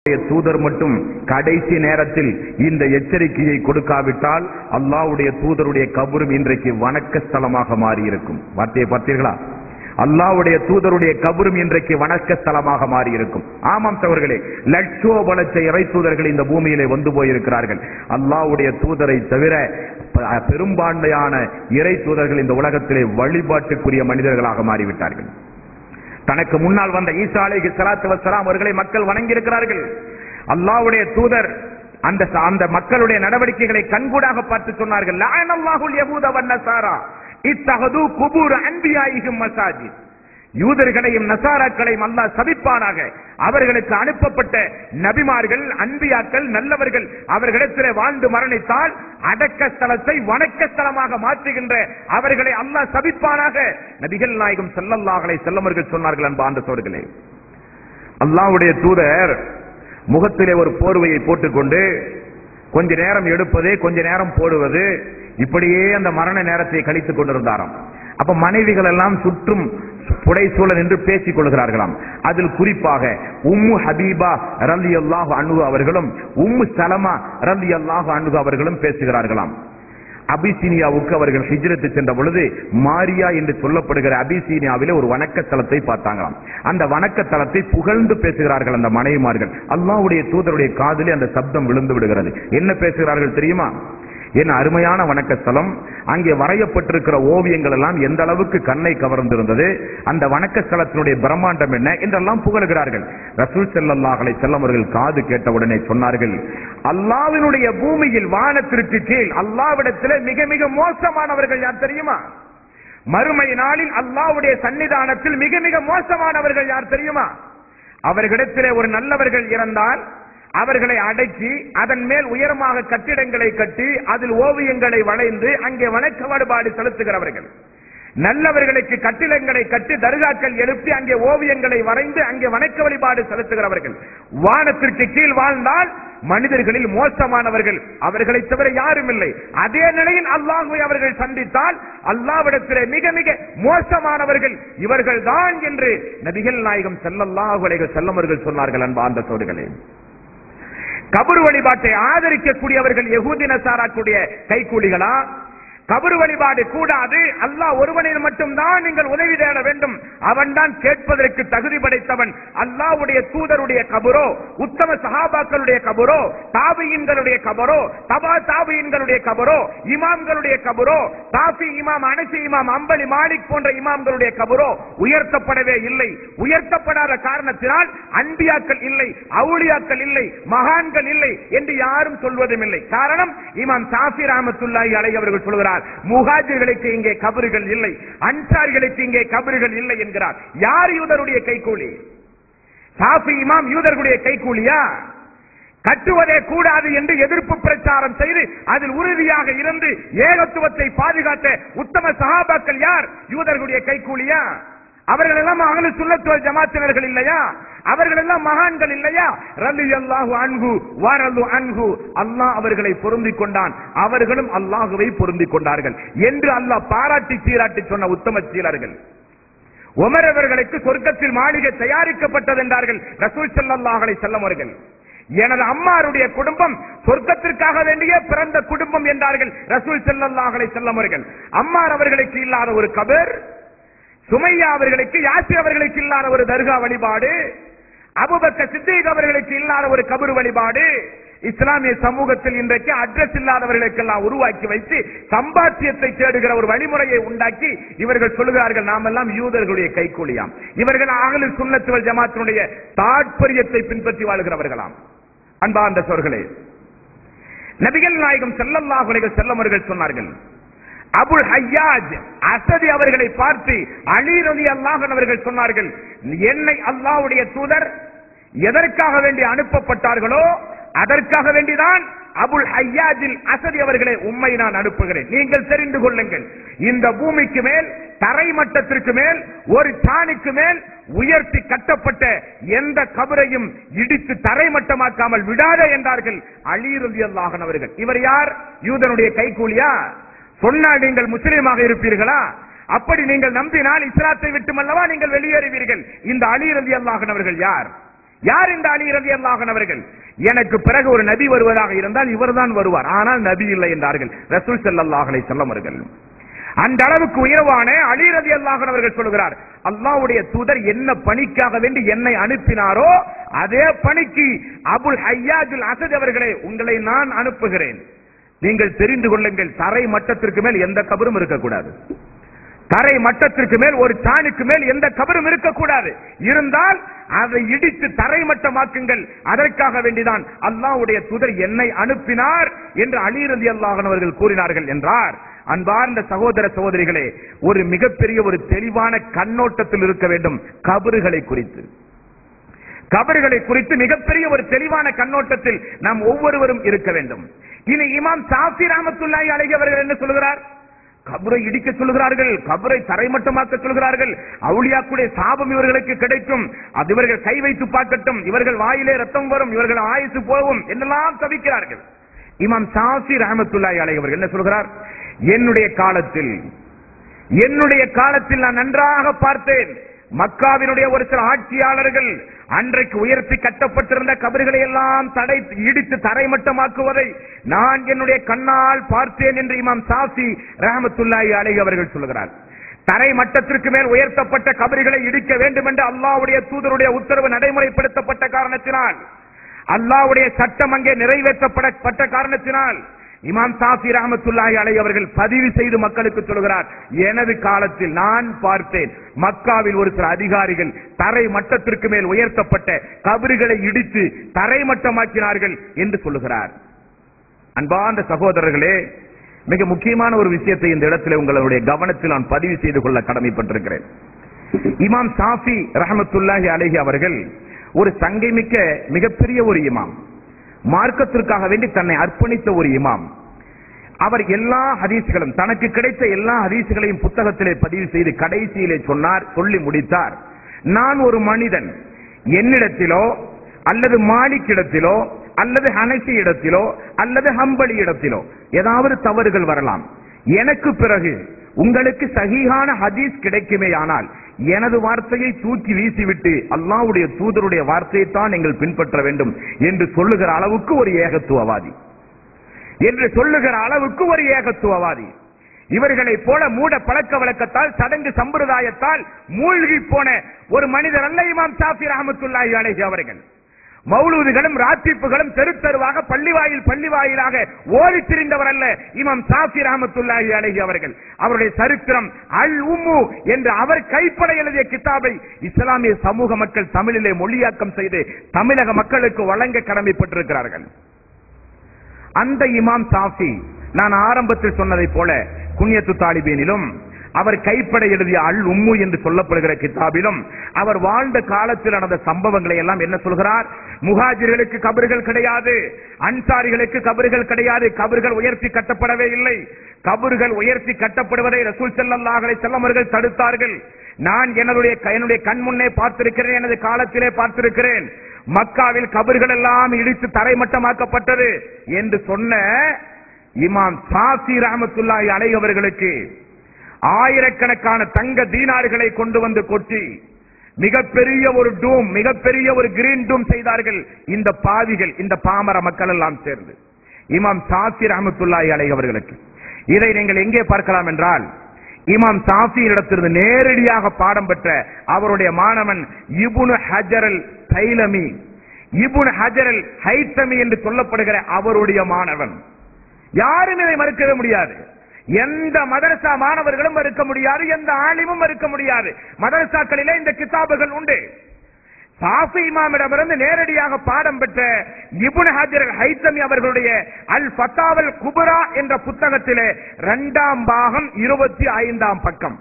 தூதர் மட்டும் கடைசி நேரத்தில் இந்த எச்சரிக்கையை கொடுக்காவிட்டால் அல்லாஹ்வுடைய தூதருடைய கபரும் இன்றைக்கு வணக்க ஸ்தலமாக மாறி இருக்கும். வார்த்தையை பார்த்தீர்களா? அல்லாஹ்வுடைய தூதருடைய கபரும் இன்றைக்கு வணக்க ஸ்தலமாக மாறி இருக்கும். ஆமாம் சகோதரர்களே, லட்சோபலட்ச இறை தூதர்கள் இந்த பூமியிலே வந்து போயிருக்கிறார்கள். அல்லாஹ்வுடைய தூதரை தவிர பெரும்பான்மையான இறை தூதர்கள் இந்த உலகத்திலே வழிபாட்டுக்குரிய மனிதர்களாக மாறிவிட்டார்கள். தனக்கு முன்னால் வந்த ஈசா அலைஹிஸ்ஸலாத்து வஸ்ஸலாம் அவர்களை மக்கள் வணங்கி இருக்கிறார்கள். அல்லாஹ்வுடைய தூதர் அந்த மக்களுடைய நடவடிக்கைகளை கண்கூடாக பார்த்து சொன்னார்கள், லஅனல்லாஹுல் யஹூத வன்னஸாரா இத்தஹது குபூர் அன்பியாயிஹிம் மசாஜித். யூதர்களையும் நசாராக்களையும் அல்லாஹ் சபிப்பானாக. அவர்களுக்கு அனுப்பப்பட்ட நபிமார்கள், அன்பியாக்கள், நல்லவர்கள் அவர்களிடத்திலே வாழ்ந்து மரணித்தால் அடக்க ஸ்தலத்தை வணக்க ஸ்தலமாக மாற்றுகின்ற அவர்களை அல்லாஹ் சபிப்பானாக. நபிகள் நாயகம் ஸல்லல்லாஹு அலைஹி வஸல்லம் அவர்கள் சொன்னார்கள். அன்பார்ந்த சகோதரர்களே, அல்லாஹ்வுடைய தூதர் முகத்திலே ஒரு போர்வையை போட்டுக்கொண்டு கொஞ்ச நேரம் எடுப்பது, கொஞ்ச நேரம் போடுவது, இப்படியே அந்த மரண நேரத்தை கழித்துக் கொண்டிருந்தாராம். அப்ப மனைவிகள் எல்லாம் சுற்றும் புடைசூழ நின்று பேசிக் கொள்கிறார்களாம். அதில் குறிப்பாக உம்மு ஹபீபா ரலியல்லாஹு அன்ஹு அவர்களும் உம்மு சலமா ரலியல்லாஹு அன்ஹு அவர்களும் பேசுகிறார்களாம். அபிசீனியாவுக்கு அவர்கள் ஹிஜ்ரத்து சென்ற பொழுது மாரியா என்று சொல்லப்படுகிற அபிசீனியாவிலே ஒரு வணக்க தலத்தை பார்த்தாங்களாம். அந்த வணக்க தலத்தை புகழ்ந்து பேசுகிறார்கள் அந்த மனைவிமார்கள். அல்லாஹ்வுடைய தூதருடைய காதிலே அந்த சப்தம் விழுந்து விடுகிறது. என்ன பேசுகிறார்கள் தெரியுமா? என் அருமையான வணக்க ஸ்தலம், அங்கே வரையப்பட்டிருக்கிற ஓவியங்கள் எல்லாம் எந்த அளவுக்கு கண்ணை கவர்ந்திருந்தது, அந்த வணக்க ஸ்தலத்தினுடைய பிரம்மாண்டம் என்ன என்றெல்லாம் புகழ்கிறார்கள். ரசூல் ஸல்லல்லாஹு அலைஹி வஸல்லம் அவர்கள் காது கேட்டவுடனே சொன்னார்கள், அல்லாஹ்வினுடைய பூமியில் வானத்திற்கு கீழ் அல்லாஹ்விடத்திலே மிக மிக மோசமானவர்கள் யார் தெரியுமா? மறுமை நாளில் அல்லாஹ்வுடைய சன்னிதானத்தில் மிக மிக மோசமானவர்கள் யார் தெரியுமா? அவர்களிடத்திலே ஒரு நல்லவர்கள் இறந்தால் அவர்களை அடக்கி அதன் மேல் உயரமாக கட்டிடங்களை கட்டி அதில் ஓவியங்களை வளைந்து அங்கே வணக்க வழிபாடு செலுத்துகிறவர்கள். நல்லவர்களுக்கு கட்டிடங்களை கட்டி தர்காக்கள் எழுப்பி அங்கே ஓவியங்களை வரைந்து அங்கே வணக்க வழிபாடு செலுத்துகிறவர்கள். வானத்திற்கு கீழ் வாழ்ந்தால் மனிதர்களில் மோசமானவர்கள் அவர்களை தவிர யாரும் இல்லை. அதே நிலையில் அல்லாஹ்வை அவர்கள் சந்தித்தால் அல்லாஹ்விடத்திலே மிக மிக மோசமானவர்கள் இவர்கள் தான் என்று நபிகள் நாயகம் ஸல்லல்லாஹு அலைஹி வஸல்லம் அவர்கள் சொன்னார்கள். அன்பார்ந்த சகோதரர்களே, கபர் வழிபாட்டை ஆதரிக்கக்கூடியவர்கள் யஹூதி நசாராக்குடைய கைக்கூலிகளா? கபர் வழிபாடு கூடாது, அல்லாஹ் ஒருவனில் மட்டும்தான் நீங்கள் உதவி தேட வேண்டும், அவன் தான் கேட்பதற்கு தகுதி படைத்தவன். அல்லாஹ்வுடைய தூதருடைய கபரோ, உத்தம சஹாபாக்களுடைய கபரோ, தாபியின்களுடைய கபரோ, தபா தாபியின்களுடைய கபரோ, இமாம்களுடைய கபரோ, தாபி இமாம், அனசி இமாம், அம்பலி, மாலிக் போன்ற இமாம்களுடைய கபரோ உயர்த்தப்படவே இல்லை. உயர்த்தப்படாத காரணத்தினால் அன்பியாக்கள் இல்லை, அவுலியாக்கள் இல்லை, மகான்கள் இல்லை என்று யாரும் சொல்வதும் இல்லை. காரணம், இமாம் ஷாஃபி ரஹ்மத்துல்லாஹி அலைஹி அவர்கள் சொல்கிறார், முஹாஜிர்களுக்கு இங்கே கபறுகள் இல்லை, அன்சாரிகளுக்கு இங்கே கபறுகள் இல்லை என்கிறார். யார் யூதருடைய கைக்கூலி? ஷாஃபி இமாம் யூதர்களுடைய கைக்கூலியா? கட்டுவதே கூடாது என்று எதிர்ப்பு பிரச்சாரம் செய்து அதில் உறுதியாக இருந்து ஏகத்துவத்தை பாதுகாத்த உத்தம சஹாபாக்கள் யார்? யூதர்களுடைய கைக்கூலியா? அவர்கள் எல்லாம் அஹ்லு சுன்னத் வல் ஜமாஅத்தினர்கள் இல்லையா? அவர்கள் எல்லாம் மகான்கள் இல்லையா? ரலியல்லாஹு அன்ஹு வரது அன்ஹு, அல்லாஹ் அவர்களை பொருந்திக் கொண்டான், அவர்களும் அல்லாஹ்வை பொருந்திக் கொண்டார்கள் என்று அல்லாஹ் பாராட்டி சீராட்டி சொன்ன உத்தம சீலர்கள். உமர் அவர்களுக்கு சொர்க்கத்தில் மாளிகை தயாரிக்கப்பட்டது என்றார்கள் ரசூல் ஸல்லல்லாஹு அலைஹி வஸல்லம் அவர்கள். எனது அம்மாருடைய குடும்பம் சொர்க்கத்திற்காக வேண்டிய பிறந்த குடும்பம் என்றார்கள் ரசூல் ஸல்லல்லாஹு அலைஹி வஸல்லம் அவர்கள். அம்மார் அவர்களுக்கு இல்லாத ஒரு கபர், சுமையா அவர்களுக்கு, யாசிர் அவர்களுக்கு இல்லாத ஒரு தர்கா வழிபாடு, அபூபக்கர் சித்தீக் அவர்களுக்கு இல்லாத ஒரு கபர் வழிபாடு, இஸ்லாமிய சமூகத்தில் இன்றைக்கு அட்ரஸ் இல்லாதவர்களுக்கெல்லாம் உருவாக்கி வைத்து சம்பாத்தியத்தை தேடுகிற ஒரு வழிமுறையை உண்டாக்கி இவர்கள் சொல்லுகிறார்கள், நாம் எல்லாம் யூதர்களுடைய கைக்கூலியாம், இவர்கள் அஹ்லு சுன்னத் வல் ஜமாஅத்தினுடைய தாற்பயத்தை பின்பற்றி வாழ்கிறவர்களாம். அன்பார்ந்த சகோதரர்களே, நபிகள் நாயகம் ஸல்லல்லாஹு அலைஹி வஸல்லம் அவர்கள் சொன்னார்கள், அபுல் ஹய்யாஜ் அஸதி அவர்களை பார்த்து அலி ரலியல்லாஹு அன்ஹு அவர்கள் சொன்னார்கள், என்னை அல்லாஹ்வுடைய தூதர் எதற்காக வேண்டி அனுப்பப்பட்டார்களோ அதற்காக வேண்டிதான் அபுல் ஹய்யாஜில் அஸதி அவர்களை உம்மை நான் அனுப்புகிறேன். நீங்கள் தெரிந்து கொள்ளுங்கள், இந்த பூமிக்கு மேல், தரை மட்டத்திற்கு மேல், ஒரு சாணிக்கு மேல் உயர்த்தி கட்டப்பட்ட எந்த கபரையும் இடித்து தரை மட்டமாக்காமல் விடாத என்றார்கள் அலி ரலியல்லாஹு அன்ஹு அவர்கள். இவர் யார்? யூதனுடைய கைக்கூலியா? சொன்னால் நீங்கள் முஸ்லீமாக இருப்பீர்களா? அப்படி நீங்கள் நம்பினால் இஸ்லாத்தை விட்டு அல்லவா நீங்கள் வெளியேறுவீர்கள். இந்த அலி ரலியல்லாஹு அன்ஹு அவர்கள் யார்? யார் இந்த அலி ரலியல்லாஹு அன்ஹு அவர்கள்? எனக்கு பிறகு ஒரு நபி வருவதாக இருந்தால் இவர்தான் வருவார், ஆனால் நபி இல்லை என்றார்கள் ரசூல் ஸல்லல்லாஹு அலைஹி வஸல்லம் அவர்கள். அந்த அளவுக்கு உயர்வான அலி ரலியல்லாஹு அன்ஹு அவர்கள் சொல்கிறார், அல்லாஹ்வுடைய தூதர் என்ன பணிக்காக வேண்டி என்னை அனுப்பினாரோ அதே பணிக்கு அபுல் ஹய்யாஜுல் அஸத் அவர்களே உங்களை நான் அனுப்புகிறேன். நீங்கள் தெரிந்து கொள்ளுங்கள், தரை மட்டத்திற்கு மேல் எந்த கபரும் இருக்கக்கூடாது. தரை மட்டத்திற்கு மேல் ஒரு சாணுக்கு மேல் எந்த கபரும் இருக்கக்கூடாது. இருந்தால் அதை இடித்து தரை மட்டமாக்குங்கள். அதற்காக வேண்டிதான் அல்லாஹ்வுடைய தூதர் என்னை அனுப்பினார் என்று அலி ரலியல்லாஹு அன்ஹு அவர்கள் கூறினார்கள் என்றார். அன்பார்ந்த சகோதர சகோதரிகளே, ஒரு மிகப்பெரிய ஒரு தெளிவான கண்ணோட்டத்தில் இருக்க வேண்டும் கபறுகளை குறித்து. கபறுகளை குறித்து மிகப்பெரிய ஒரு தெளிவான கண்ணோட்டத்தில் நாம் ஒவ்வொருவரும் இருக்க வேண்டும். இனி இமாம் ஷாஃபி ரஹ்மத்துல்லாஹி அலைஹி அவர்கள் என்ன சொல்கிறார்? கபரை இடிக்க சொல்கிறார்கள், கபரை தரைமட்டமாக்க சொல்கிறார்கள். அவுலியாக்குடைய சாபம் இவர்களுக்கு கிடைக்கும், அது இவர்கள் கை வைத்து பார்க்கட்டும், இவர்கள் வாயிலே ரத்தம் வரும், இவர்கள் ஆயுசு போகும் என்னெல்லாம் தவிக்கிறார்கள். இமாம் ஷாஃபி ரஹ்மத்துல்லாஹி அலைஹி அவர்கள் என்ன சொல்கிறார்? என்னுடைய காலத்தில் நான் நன்றாக பார்த்தேன், மக்காவினுடைய ஒரு சில ஆட்சியாளர்கள் அன்றைக்கு உயர்த்தி கட்டப்பட்டிருந்த கபறுகளை எல்லாம் இடித்து தரைமட்டமாக்குவதை நான் என்னுடைய கண்ணால் பார்த்தேன் என்று இமாம் ஷாஃபி ரஹ்மத்துல்லாஹி அலைஹி அவர்கள் சொல்கிறார். தரை மட்டத்திற்கு மேல் உயர்த்தப்பட்ட கபறுகளை இடிக்க வேண்டும் என்று அல்லாஹ்வுடைய தூதருடைய உத்தரவு நடைமுறைப்படுத்தப்பட்ட காரணத்தினால், அல்லாஹ்வுடைய சட்டம் அங்கே நிறைவேற்றப்பட்ட காரணத்தினால் இமாம் ஷாஃபி ரஹ்மத்துல்லாஹி அலைஹி அவர்கள் பதிவு செய்து மக்களுக்கு சொல்கிறார், எனது காலத்தில் நான் பார்த்தேன் மக்காவில் ஒரு சில அதிகாரிகள் தரை மட்டத்திற்கு மேல் உயர்த்தப்பட்ட கபறுகளை இடித்து தரைமட்டமாக்கினார்கள் என்று சொல்லுகிறார். அன்பார்ந்த சகோதரர்களே, மிக முக்கியமான ஒரு விஷயத்தை இந்த இடத்துல உங்களுடைய கவனத்தில் நான் பதிவு செய்து கொள்ள கடமைப்பட்டிருக்கிறேன். இமாம் ஷாஃபி ரஹ்மத்துல்லாஹி அலைஹி அவர்கள் ஒரு சங்கைமிக்க மிகப்பெரிய ஒரு இமாம், மார்க்கத்திற்காக வேண்டி தன்னை அர்ப்பணித்த ஒரு இமாம். அவர் எல்லா ஹதீஸ்களும், தனக்கு கிடைத்த எல்லா ஹதீஸ்களையும் புத்தகத்திலே பதிவு செய்து கடைசியிலே சொல்லி முடித்தார், நான் ஒரு மனிதன் என்னிடத்திலோ அல்லது மாலிக் இடத்திலோ அல்லது ஹனஃபி இடத்திலோ அல்லது ஹம்பலி இடத்திலோ ஏதாவது தவறுகள் வரலாம், எனக்கு பிறகு உங்களுக்கு சஹீஹான ஹதீஸ் கிடைக்குமே ஆனால் எனது வார்த்தையை தூக்கி வீசிவிட்டு அல்லாஹ்வுடைய தூதருடைய வார்த்தையை தான் நீங்கள் பின்பற்ற வேண்டும் என்று சொல்லுகிற அளவுக்கு ஒரு ஏகத்துவவாதி இவர்களை போல மூட பழக்க வழக்கத்தால் சடங்கு சம்பிரதாயத்தால் மூழ்கி போன ஒரு மனிதர் அல்ல இமாம் ஷாஃபி ரஹ்மத்துல்லாஹி அலைஹி அவர்கள். மௌலூதுகளும் ராத்திப்புகளும் தெரு தெருவாக பள்ளி வாயிலாக ஓடி திரிந்தவர் அல்ல இமாம் ஷாஃபி ரஹ்மத்துல்லாஹி அலைஹி அவர்கள். அவருடைய சரித்திரம் அல் உம்மு என்று அவர் கைப்பட எழுதிய கிதாபை இஸ்லாமிய சமூக மக்கள் தமிழிலே மொழியாக்கம் செய்து தமிழக மக்களுக்கு வழங்க கடமைப்பட்டிருக்கிறார்கள். அந்த இமாம் ஷாஃபி, நான் ஆரம்பத்தில் சொன்னதை போல குன்யத்து தாலிபீனிலும் அவர் கைப்பட எழுதிய அல் உம்மு என்று சொல்லப்படுகிற கிதாபிலும் அவர் வாழ்ந்த காலத்தில் நடந்த சம்பவங்களை எல்லாம் என்ன சொல்கிறார்? முஹாஜிர்களுக்கு கபறுகள் கிடையாது, அன்சாரிகளுக்கு கபறுகள் கிடையாது, கபறுகள் உயர்த்தி கட்டப்படவே இல்லை. கபறுகள் உயர்த்தி கட்டப்படுவதை ரசூல் ஸல்லல்லாஹு அலைஹி வஸல்லம் அவர்கள் தடுத்தார்கள். நான் என்னுடைய கண் முன்னே பார்த்திருக்கிறேன், எனது காலத்திலே பார்த்திருக்கிறேன். மக்காவில் கபறுகள் எல்லாம் இடித்து தரைமட்டமாக்கப்பட்டது என்று சொன்ன இமாம் ஷாஃபி ரஹ்மத்துல்லாஹி அலைஹி அவர்களுக்கு ஆயிரக்கணக்கான தங்க தீனார்களை கொண்டு வந்து கொட்டி மிகப்பெரிய ஒரு கிரீன் டூம் செய்தார்கள் இந்த பாவிகள், இந்த பாமர மக்கள் எல்லாம் சேர்ந்து இமாம் ஷாஃபி ரஹ்மத்துல்லாஹி அலைஹி அவர்களுக்கு. இதை நீங்கள் எங்கே பார்க்கலாம் என்றால், இமாம் ஷாஃபி இடத்திலிருந்து நேரடியாக பாடம் பெற்ற அவருடைய மாணவன் இப்னு ஹஜர் அல் தைலமி, இப்னு ஹஜர் அல் ஹைத்தமி என்று சொல்லப்படுகிற அவருடைய மாணவன். யாரும் இதை மறுக்கவே முடியாது. எந்த மதரசா மாணவர்களும் மறுக்க முடியாது, எந்த ஆலிமும் மறுக்க முடியாது. மதரசாக்களிலே இந்த கிதாபுகள் உண்டு. ஷாஃபி இமாமிடமிருந்து நேரடியாக பாடம் பெற்ற இப்னு ஹஜர் அல் ஹைத்தமி அவர்களுடைய அல் ஃபத்தாவல் குப்ரா என்ற புத்தகத்திலே 2ஆம் பாகம் 25ஆம் பக்கம்,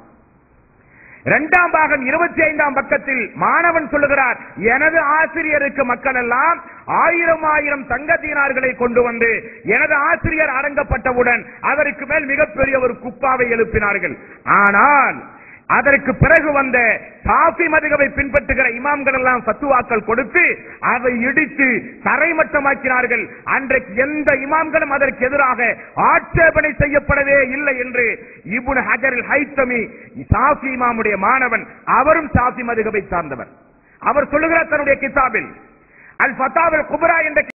2ஆம் பாகம் 25ஆம் பக்கத்தில் மாணவன் சொல்லுகிறார், எனது ஆசிரியருக்கு மக்கள் எல்லாம் 1000 தங்க தீனார்களை கொண்டு வந்து எனது ஆசிரியர் அடங்கப்பட்டவுடன் அதற்கு மேல் மிகப்பெரிய ஒரு குப்பாவை எழுப்பினார்கள். ஆனால் அதற்கு பிறகு வந்த ஷாஃபி மதுஹபை பின்பற்றுகிற இமாம்கள் எல்லாம் ஃபத்வாக்கள் கொடுத்து அதை இடித்து தரைமட்டமாக்கினார்கள். அன்றைக்கு எந்த இமாம்களும் அதற்கு எதிராக ஆட்சேபனை செய்யப்படவே இல்லை என்று இப்னு ஹஜர் அல் ஹைத்தமி, ஷாஃபி இமாமுடைய மாணவன், அவரும் ஷாஃபி மதுஹபை சார்ந்தவர், அவர் சொல்லுகிறார் தன்னுடைய கிதாபில், அல் ஃபதாவல் குப்ரா என்ற